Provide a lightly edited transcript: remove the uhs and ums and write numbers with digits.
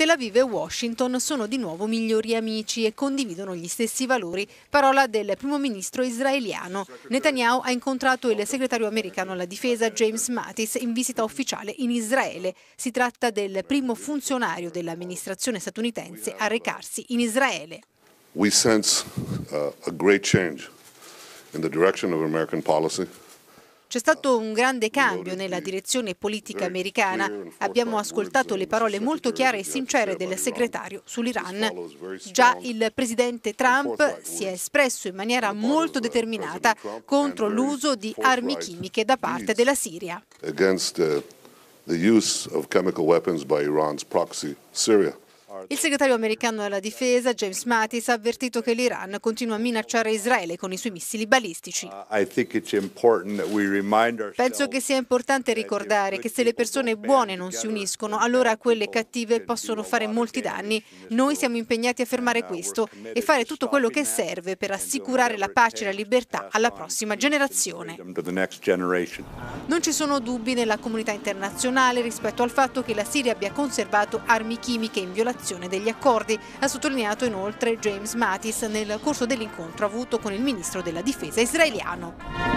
Tel Aviv e Washington sono di nuovo migliori amici e condividono gli stessi valori, parola del primo ministro israeliano. Netanyahu ha incontrato il segretario americano alla difesa James Mattis in visita ufficiale in Israele. Si tratta del primo funzionario dell'amministrazione statunitense a recarsi in Israele. We sense a great change in the direction of American policy. C'è stato un grande cambio nella direzione politica americana. Abbiamo ascoltato le parole molto chiare e sincere del segretario sull'Iran. Già il presidente Trump si è espresso in maniera molto determinata contro l'uso di armi chimiche da parte della Siria. Against the use of chemical weapons by Iran's proxy, Syria. Il segretario americano alla difesa, James Mattis, ha avvertito che l'Iran continua a minacciare Israele con i suoi missili balistici. Penso che sia importante ricordare che se le persone buone non si uniscono, allora quelle cattive possono fare molti danni. Noi siamo impegnati a fermare questo e fare tutto quello che serve per assicurare la pace e la libertà alla prossima generazione. Non ci sono dubbi nella comunità internazionale rispetto al fatto che la Siria abbia conservato armi chimiche in violazione degli accordi, ha sottolineato inoltre James Mattis nel corso dell'incontro avuto con il ministro della difesa israeliano.